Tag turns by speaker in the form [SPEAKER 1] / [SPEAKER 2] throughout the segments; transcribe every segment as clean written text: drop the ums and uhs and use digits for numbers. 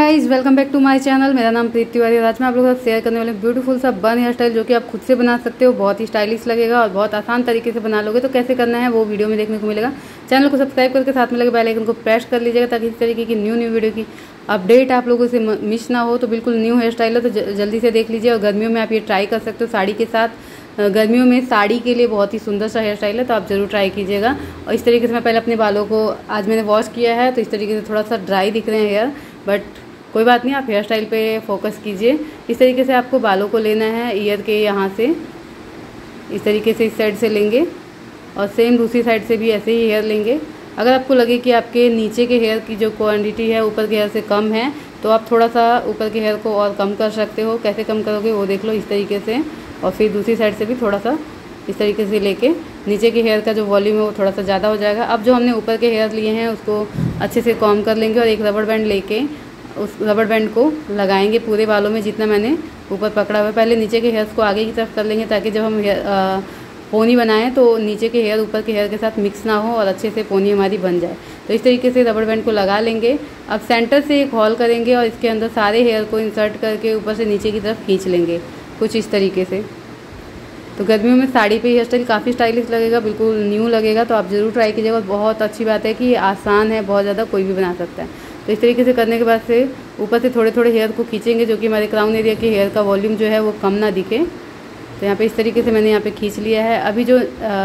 [SPEAKER 1] Guys, welcome back to my channel. मेरा नाम प्रीति तिवारी और आज मैं आप लोगों के साथ शेयर करने वाली ब्यूटीफुल सा बन हेयर स्टाइल जो कि आप खुद से बना सकते हो। बहुत ही स्टाइलिश लगेगा और बहुत आसान तरीके से बना लोगे। तो कैसे करना है वो वीडियो में देखने को मिलेगा। चैनल को सब्सक्राइब करके साथ में लगे बेल आइकन को प्रेस कर लीजिएगा ताकि इस तरीके की न्यू वीडियो की अपडेट आप लोगों से मिस ना हो। तो बिल्कुल न्यू हेयर स्टाइल है तो जल्दी से देख लीजिए। और गर्मियों में आप ये ट्राई कर सकते हो साड़ी के साथ। गर्मियों में साड़ी के लिए बहुत ही सुंदर सा हेयर स्टाइल है तो आप ज़रूर ट्राई कीजिएगा। और इस तरीके से मैं पहले अपने बालों को आज मैंने वॉश किया है तो इस तरीके से थोड़ा सा ड्राई दिख रहे हैं हेयर, बट कोई बात नहीं, आप हेयर स्टाइल पे फोकस कीजिए। इस तरीके से आपको बालों को लेना है ईयर के यहाँ से, इस तरीके से इस साइड से लेंगे और सेम दूसरी साइड से भी ऐसे ही हेयर लेंगे। अगर आपको लगे कि आपके नीचे के हेयर की जो क्वांटिटी है ऊपर के हेयर से कम है तो आप थोड़ा सा ऊपर के हेयर को और कम कर सकते हो। कैसे कम करोगे वो देख लो इस तरीके से। और फिर दूसरी साइड से भी थोड़ा सा इस तरीके से लेके नीचे के हेयर का जो वॉल्यूम है वो थोड़ा सा ज़्यादा हो जाएगा। अब जो हमने ऊपर के हेयर लिए हैं उसको अच्छे से कॉम्ब कर लेंगे और एक रबड़ बैंड लेके उस रबड़ बैंड को लगाएंगे पूरे बालों में जितना मैंने ऊपर पकड़ा हुआ है। पहले नीचे के हेयर्स को आगे की तरफ कर लेंगे ताकि जब हम पोनी बनाएं तो नीचे के हेयर ऊपर के हेयर के साथ मिक्स ना हो और अच्छे से पोनी हमारी बन जाए। तो इस तरीके से रबड़ बैंड को लगा लेंगे। अब सेंटर से एक होल करेंगे और इसके अंदर सारे हेयर को इंसर्ट करके ऊपर से नीचे की तरफ खींच लेंगे कुछ इस तरीके से। तो गर्मियों में साड़ी पे हेयर स्टाइल काफ़ी स्टाइलिश लगेगा, बिल्कुल न्यू लगेगा। तो आप ज़रूर ट्राई कीजिएगा। बहुत अच्छी बात है कि ये आसान है, बहुत ज़्यादा कोई भी बना सकता है। तो इस तरीके से करने के बाद से ऊपर से थोड़े थोड़े हेयर को खींचेंगे जो कि हमारे क्राउन एरिया के हेयर का वॉल्यूम जो है वो कम ना दिखे। तो यहाँ पे इस तरीके से मैंने यहाँ पे खींच लिया है। अभी जो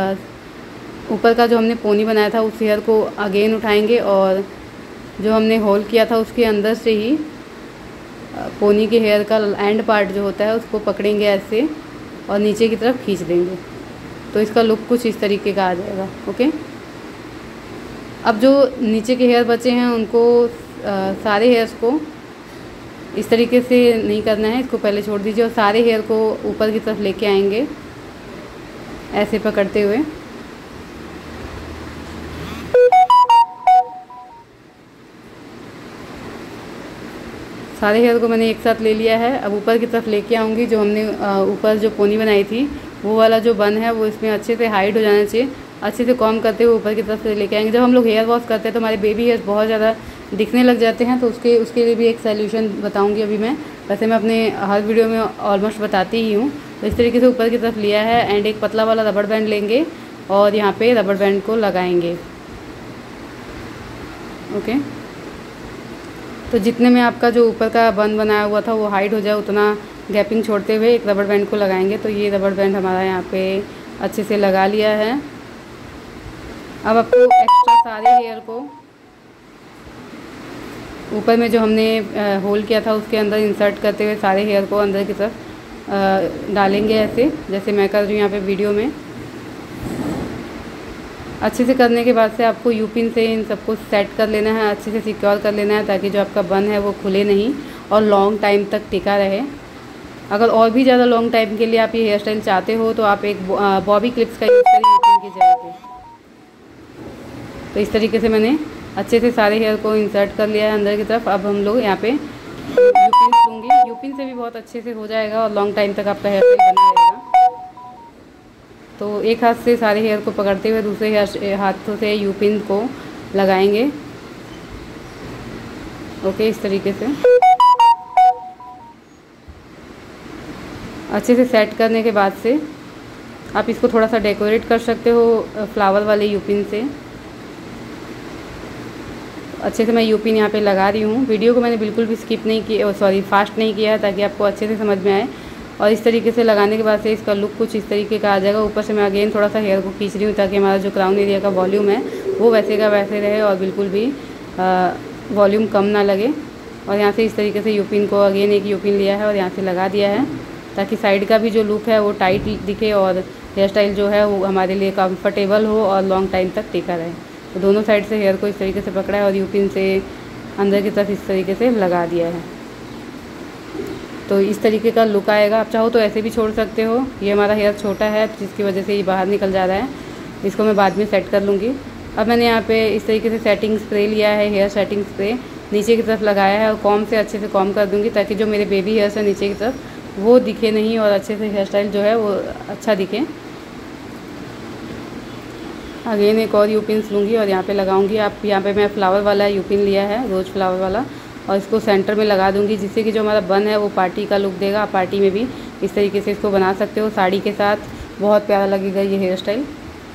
[SPEAKER 1] ऊपर का जो हमने पोनी बनाया था उस हेयर को अगेन उठाएंगे और जो हमने होल किया था उसके अंदर से ही पोनी के हेयर का एंड पार्ट जो होता है उसको पकड़ेंगे ऐसे और नीचे की तरफ खींच देंगे। तो इसका लुक कुछ इस तरीके का आ जाएगा। ओके, अब जो नीचे के हेयर बचे हैं उनको सारे हेयर्स को इस तरीके से नहीं करना है, इसको पहले छोड़ दीजिए और सारे हेयर को ऊपर की तरफ लेके आएंगे ऐसे पकड़ते हुए। सारे हेयर को मैंने एक साथ ले लिया है। अब ऊपर की तरफ लेके आऊँगी। जो हमने ऊपर जो पोनी बनाई थी वो वाला जो बन है वो इसमें अच्छे से हाइड हो जाना चाहिए। अच्छे से कॉम्ब करते हुए ऊपर की तरफ से लेके आएंगे। जब हम लोग हेयर वॉश करते हैं तो हमारे बेबी हेयर्स बहुत ज़्यादा दिखने लग जाते हैं तो उसके लिए भी एक सोल्यूशन बताऊंगी अभी मैं। वैसे मैं अपने हर वीडियो में ऑलमोस्ट बताती ही हूँ। तो इस तरीके से ऊपर की तरफ लिया है एंड एक पतला वाला रबड़ बैंड लेंगे और यहाँ पे रबड़ बैंड को लगाएंगे। ओके, तो जितने में आपका जो ऊपर का बन बनाया हुआ था वो हाइड हो जाए उतना गैपिंग छोड़ते हुए एक रबड़ बैंड को लगाएंगे। तो ये रबड़ बैंड हमारा यहाँ पे अच्छे से लगा लिया है। अब आपको एक्स्ट्रा सारे हेयर को ऊपर में जो हमने होल किया था उसके अंदर इंसर्ट करते हुए सारे हेयर को अंदर की तरफ डालेंगे ऐसे जैसे मैं कर रही हूँ यहाँ पे वीडियो में। अच्छे से करने के बाद से आपको यूपिन से इन सबको सेट कर लेना है, अच्छे से सिक्योर कर लेना है ताकि जो आपका बन है वो खुले नहीं और लॉन्ग टाइम तक टिका रहे। अगर और भी ज़्यादा लॉन्ग टाइम के लिए आप ये हेयर स्टाइल चाहते हो तो आप एक बॉबी क्लिप्स का यूज़ करें यूपिन की जगह पे। तो इस तरीके से मैंने अच्छे से सारे हेयर को इंसर्ट कर लिया है अंदर की तरफ। अब हम लोग यहाँ पे यूपिन लूँगी। यूपिन से भी बहुत अच्छे से हो जाएगा और लॉन्ग टाइम तक आपका हेयर स्टाइल बना रहेगा। तो एक हाथ से सारे हेयर को पकड़ते हुए दूसरे हेयर हाथों से यूपिन को लगाएंगे। ओके, इस तरीके से अच्छे से सेट करने के बाद से आप इसको थोड़ा सा डेकोरेट कर सकते हो फ्लावर वाले यूपिन से। अच्छे से मैं यूपिन यहाँ पे लगा रही हूँ। वीडियो को मैंने बिल्कुल भी स्किप नहीं किया, फास्ट नहीं किया है ताकि आपको अच्छे से समझ में आए। और इस तरीके से लगाने के बाद से इसका लुक कुछ इस तरीके का आ जाएगा। ऊपर से मैं अगेन थोड़ा सा हेयर को खींच रही हूँ ताकि हमारा जो क्राउन एरिया का वॉल्यूम है वो वैसे का वैसे रहे और बिल्कुल भी वॉल्यूम कम ना लगे। और यहाँ से इस तरीके से यूपिन को अगेन एक यूपिन लिया है और यहाँ से लगा दिया है ताकि साइड का भी जो लुक है वो टाइट दिखे और हेयर स्टाइल जो है वो हमारे लिए कंफर्टेबल हो और लॉन्ग टाइम तक टिका रहे। तो दोनों साइड से हेयर को इस तरीके से पकड़ा है और यूपिन से अंदर की तरफ इस तरीके से लगा दिया है। तो इस तरीके का लुक आएगा। आप चाहो तो ऐसे भी छोड़ सकते हो। ये हमारा हेयर छोटा है जिसकी वजह से ये बाहर निकल जा रहा है। इसको मैं बाद में सेट कर लूँगी। अब मैंने यहाँ पे इस तरीके से सेटिंग स्प्रे लिया है, हेयर सेटिंग स्प्रे नीचे की तरफ लगाया है और कॉम्ब से अच्छे से कॉम्ब कर दूँगी ताकि जो मेरे बेबी हेयर्स है नीचे की तरफ वो दिखे नहीं और अच्छे से हेयर स्टाइल जो है वो अच्छा दिखे। अगेन एक और यूपिन लूँगी और यहाँ पे लगाऊँगी। आप यहाँ पे मैं फ्लावर वाला यूपिन लिया है, रोज़ फ्लावर वाला, और इसको सेंटर में लगा दूंगी, जिससे कि जो हमारा बन है वो पार्टी का लुक देगा। आप पार्टी में भी इस तरीके से इसको बना सकते हो, साड़ी के साथ बहुत प्यारा लगेगा ये हेयर स्टाइल।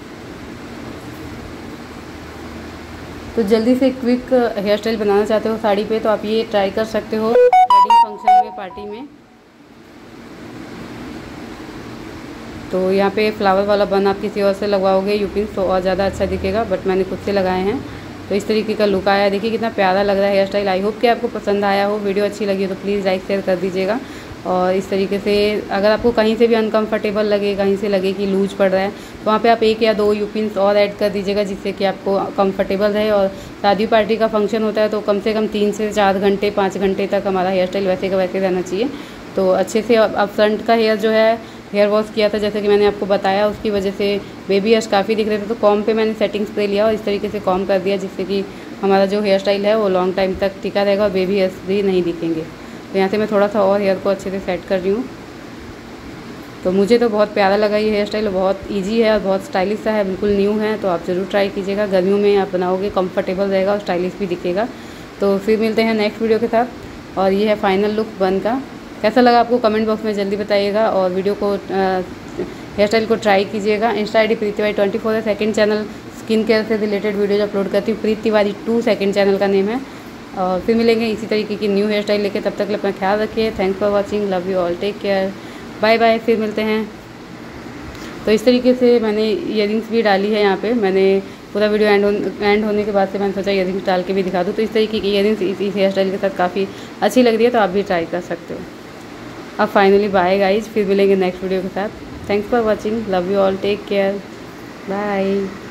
[SPEAKER 1] तो जल्दी से क्विक हेयर स्टाइल बनाना चाहते हो साड़ी पे तो आप ये ट्राई कर सकते हो वेडिंग फंक्शन में, पार्टी में। तो यहाँ पे फ्लावर वाला बन आप किसी और से लगवाओगे यूपिंस तो और ज़्यादा अच्छा दिखेगा, बट मैंने खुद से लगाए हैं। तो इस तरीके का लुक आया, देखिए कितना प्यारा लग रहा है हेयर स्टाइल। आई होप कि आपको पसंद आया हो। वीडियो अच्छी लगी हो तो प्लीज़ लाइक शेयर कर दीजिएगा। और इस तरीके से अगर आपको कहीं से भी अनकंफर्टेबल लगे, कहीं से लगे कि लूज पड़ रहा है, तो वहाँ पे आप 1 या 2 यूपिंस और ऐड कर दीजिएगा, जिससे कि आपको कंफर्टेबल रहे। और शादी पार्टी का फंक्शन होता है तो कम से कम 3 से 4 घंटे 5 घंटे तक हमारा हेयर स्टाइल वैसे का वैसे रहना चाहिए। तो अच्छे से अब फ्रंट का हेयर जो है हेयर वॉश किया था, जैसे कि मैंने आपको बताया, उसकी वजह से बेबी हेयर्स काफ़ी दिख रहे थे। तो कॉम पे मैंने सेटिंग स्प्रे लिया और इस तरीके से कॉम कर दिया, जिससे कि हमारा जो हेयर स्टाइल है वो लॉन्ग टाइम तक टिका रहेगा और बेबी हेयर्स भी नहीं दिखेंगे। तो यहाँ से मैं थोड़ा सा और हेयर को अच्छे से सेट कर रही हूँ। तो मुझे तो बहुत प्यारा लगा ये हेयर स्टाइल, बहुत इजी है और बहुत स्टाइलिश सा है, बिल्कुल न्यू है। तो आप ज़रूर ट्राई कीजिएगा, गर्मियों में आप बनाओगे कंफर्टेबल रहेगा और स्टाइलिश भी दिखेगा। तो फिर मिलते हैं नेक्स्ट वीडियो के साथ। और ये है फाइनल लुक बन का। कैसा लगा आपको कमेंट बॉक्स में जल्दी बताइएगा। और वीडियो को हेयर स्टाइल को ट्राई कीजिएगा। इंस्टा ID प्रीति तिवारी 24 है। सेकंड चैनल स्किन केयर से रिलेटेड वीडियोज अपलोड करती हूँ, प्रीति तिवारी 2 सेकंड चैनल का नेम है। और फिर मिलेंगे इसी तरीके की न्यू हेयर स्टाइल लेके, तब तक अपना ख्याल रखिए। Thanks for watching, love you all, take care, bye bye, फिर मिलते हैं। तो इस तरीके से मैंने ईयरिंग्स भी डाली है यहाँ पे। मैंने पूरा वीडियो एंड होने के बाद से मैंने सोचा ईयरिंग्स डाल के भी दिखा दूँ। तो इस तरीके की ईयरिंग्स इस हेयर स्टाइल के साथ काफ़ी अच्छी लग रही है, तो आप भी ट्राई कर सकते हो। अब फाइनली बाय गाइज, फिर मिलेंगे नेक्स्ट वीडियो के साथ। Thanks for watching, love you all, take care, bye.